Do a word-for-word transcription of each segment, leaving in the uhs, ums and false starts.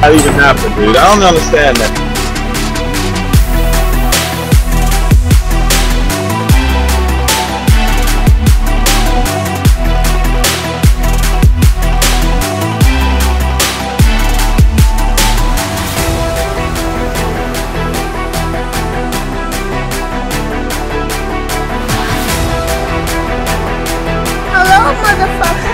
that even happen, dude? I don't understand that. Hello, motherfucker.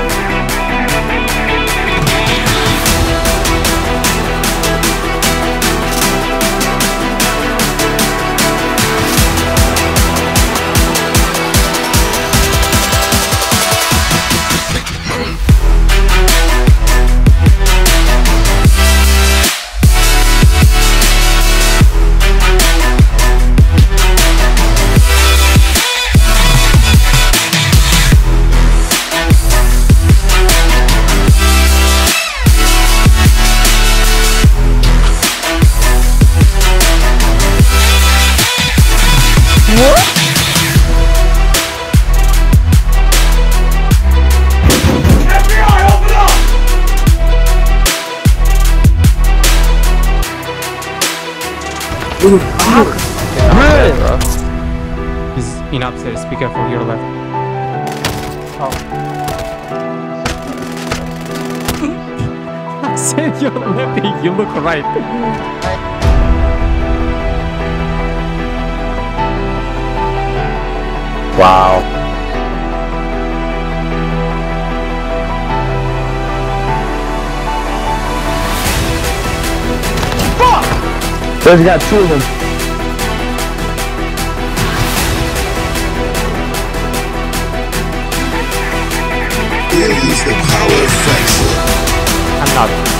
What? F B I, open up! Dude, fuck! Bro. He's in upstairs. Be careful, your left. Oh. I said you're left. You look right. Wow. Fuck! There's got two of them. Use the power of friendship. I'm not.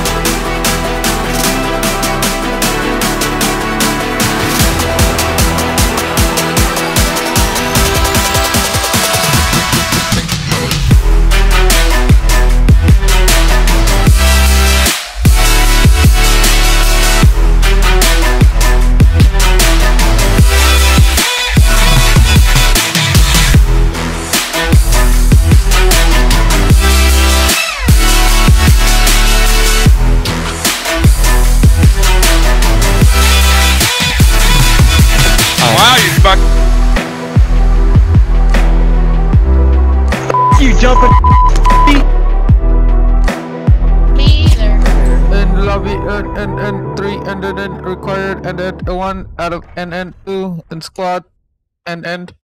Wow, you fuck. You jumping. Me either. And lobby and and and three and then required and then one out of and and two and squad and and